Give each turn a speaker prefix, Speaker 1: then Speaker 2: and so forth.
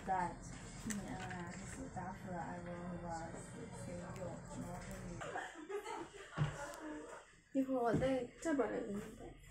Speaker 1: that his after I was saying
Speaker 2: 一会儿我再把这个给你带。